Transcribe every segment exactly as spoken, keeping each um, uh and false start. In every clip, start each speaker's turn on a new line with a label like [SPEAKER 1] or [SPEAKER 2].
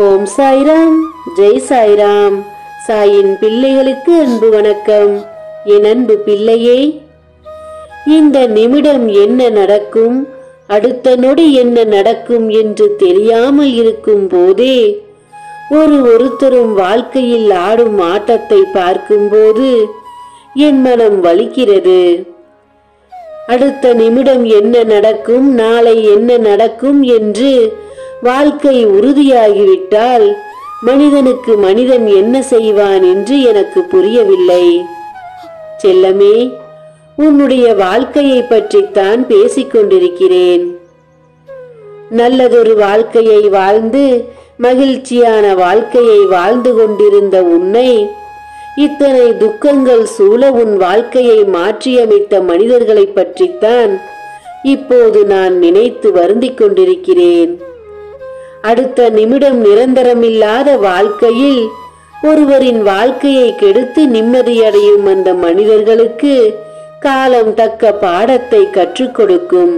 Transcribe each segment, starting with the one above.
[SPEAKER 1] ஓம் சாய்ராம், ஜெய் சாய்ராம். சாயின் பிள்ளைகளுக்கு அன்பு வணக்கம். என் அன்பு பிள்ளையே, இந்த நிமிடம் என்ன நடக்கும், அடுத்த நொடி என்ன நடக்கும் என்று தெரியாமல் இருக்கும் போதே ஒரு ஒருத்தரும் வாழ்க்கையில் ஆடும் ஆட்டத்தை பார்க்கும்போது என் மனம் வலிக்கிறது. அடுத்த நிமிடம் என்ன நடக்கும், நாளை என்ன நடக்கும் என்று வாழ்க்கை உறுதியாகிவிட்டால் மனிதனுக்கு மனிதன் என்ன செய்வான் என்று எனக்கு புரியவில்லை. செல்லமே, உன்னுடைய வாழ்க்கையை பற்றித்தான் பேசிக் கொண்டிருக்கிறேன். நல்லதொரு வாழ்க்கையை வாழ்ந்து மகிழ்ச்சியான வாழ்க்கையை வாழ்ந்து கொண்டிருந்த உன்னை இத்தனை துக்கங்கள் சூழ உன் வாழ்க்கையை மாற்றியமைத்த மனிதர்களை பற்றித்தான் இப்போது நான் நினைத்து வருந்திக் கொண்டிருக்கிறேன். அடுத்த நிமிடம் நிரந்தரமில்லாத வாழ்க்கையில் ஒருவரின் வாழ்க்கையை கெடுத்து நிம்மதியடையும் அந்த மனிதர்களுக்கு காலம் தக்க பாடத்தை கற்றுக் கொடுக்கும்.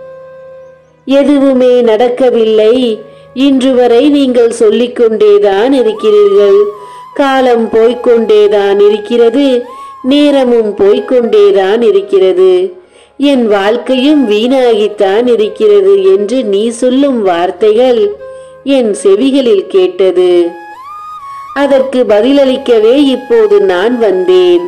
[SPEAKER 1] எதுவுமே நடக்கவில்லை, இன்று வரை நீங்கள் சொல்லிக் கொண்டேதான் இருக்கிறீர்கள். காலம் போய்கொண்டேதான் இருக்கிறது, நேரமும் போய்கொண்டேதான் இருக்கிறது, என் வாழ்க்கையும் வீணாகித்தான் இருக்கிறது என்று நீ சொல்லும் வார்த்தைகள் என் செவிகளில் கேட்டது. அதற்கு பதிலளிக்கவே இப்போது நான் வந்தேன்.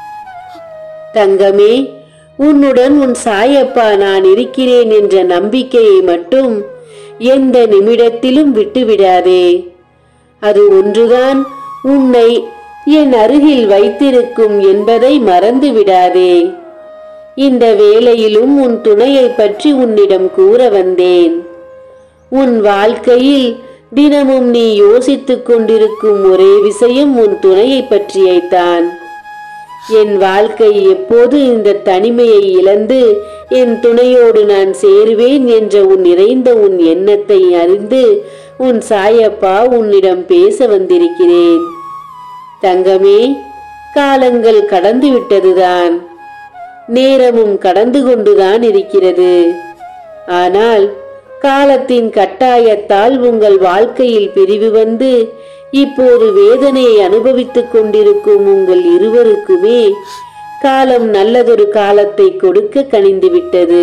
[SPEAKER 1] தங்கமே, உன்னுடன் உன் சாயப்பா நான் இருக்கிறேன் என்ற நம்பிக்கையை மட்டும் எந்த நிமிடத்திலும் விட்டுவிடாதே. அது ஒன்றுதான் உன்னை என் அருகில் வைத்திருக்கும் என்பதை மறந்து விடாதே. இந்த வேளையிலும் உன் துணையை பற்றி உன்னிடம் கூற வந்தேன். உன் வாழ்க்கையில் தினமும் நீ யோசித்துக் கொண்டிருக்கும் ஒரே விஷயம் உன் துணையை பற்றியைத்தான். என் வாழ்க்கை எப்போது இந்த தனிமையை இழந்து என் துணையோடு நான் சேருவேன் என்ற உன் நிறைந்த உன் எண்ணத்தை அறிந்து உன் சாயப்பா உன்னிடம் பேச வந்திருக்கிறேன். தங்கமே, காலங்கள் கடந்து விட்டதுதான், நேரமும் கடந்து கொண்டுதான் இருக்கிறது. ஆனால் காலத்தின் கட்டாயத்தால் உங்கள் வாழ்க்கையில் பிரிவு வந்து இப்போது வேதனையை அனுபவித்துக் கொண்டிருக்கும் உங்கள் இருவருக்குமே காலம் நல்லதொரு காலத்தை கொடுக்க கனிந்து விட்டது.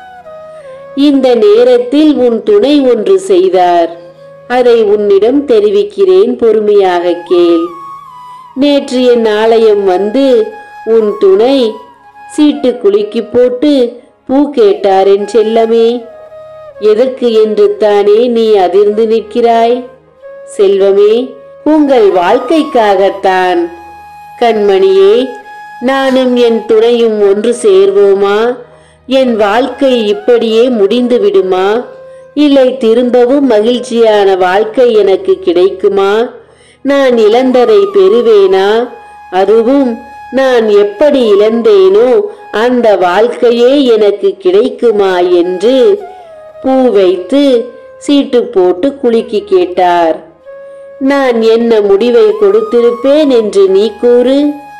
[SPEAKER 1] இந்த நேரத்தில் உன் துணை ஒன்று செய்தார். அதை உன்னிடம் தெரிவிக்கிறேன், பொறுமையாக கேள். நேற்று என் ஆலயம் வந்து உன் துணை சீட்டு குலுக்கி போட்டு பூ கேட்டார் என் செல்லமே. எதற்கு என்று தானே நீ அதிர்ந்து நிற்கிறாய்? செல்வமே, உங்கள் வாழ்க்கைக்காகத்தான். கண்மணியே, நானும் என் துணையும் ஒன்று சேர்வோமா? என் வாழ்க்கை இப்படியே முடிந்து விடுமா? இல்லை திரும்பவும் மகிழ்ச்சியான வாழ்க்கை எனக்கு கிடைக்குமா? நான் இழந்ததை பெறுவேனா? அதுவும் நான் எப்படி இழந்தேனோ அந்த வாழ்க்கையே எனக்கு கிடைக்குமா என்று பூ வைத்து சீட்டு போட்டு குலுக்கி கேட்டார். நான் என்ன முடிவை கொடுத்திருப்பேன் என்று நீ கூறு.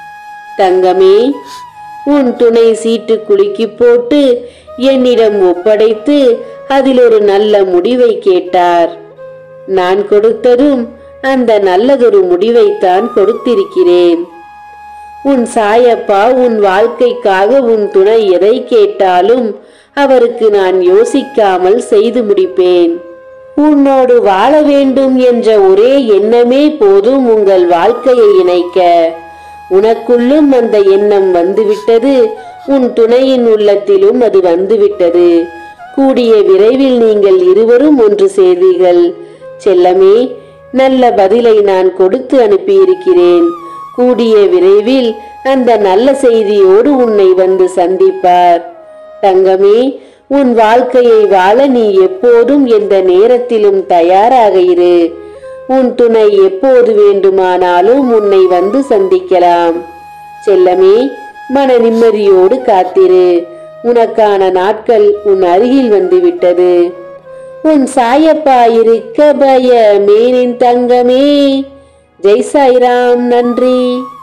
[SPEAKER 1] தங்கமே, உன் துணை சீட்டு குலுக்கி போட்டு என்னிடம் ஒப்படைத்து அதில் ஒரு நல்ல முடிவை கேட்டார். நான் கொடுத்ததும் அந்த நல்லதொரு முடிவைத்தான் கொடுத்திருக்கிறேன். உன் சாயப்பா உன் வாழ்க்கைக்காக உன் துணை எதை கேட்டாலும் அவருக்கு நான் யோசிக்காமல் செய்து முடிப்பேன். உன்னோடு வாழ வேண்டும் என்ற ஒரே எண்ணமே போதும் உங்கள் வாழ்க்கையை இணைக்க. உனக்குள்ளும் அந்த எண்ணம் வந்துவிட்டது, உன் துணையின் உள்ளத்திலும் அது வந்துவிட்டது. கூடிய விரைவில் நீங்கள் இருவரும் ஒன்று சேர்வீர்கள். செல்லமே, நல்ல பதிலை நான் கொடுத்து அனுப்பியிருக்கிறேன். கூடிய விரைவில் அந்த நல்ல செய்தியோடு உன்னை வந்து சந்திப்பார். தங்கமே, உன் வாழ்க்கையை வாழ நீ எப்போதும் எந்த நேரத்திலும் தயாராக இரு. உன் துணை எப்போது வேண்டுமானாலும் உன்னை வந்து சந்திக்கலாம். செல்லமே, மன நிம்மதியோடு காத்திரு. உனக்கான நாட்கள் உன் அருகில் வந்துவிட்டது. உன் சாயப்பா இருக்க பயமேனின் தங்கமே. ஜெய் சாய்ராம். நன்றி.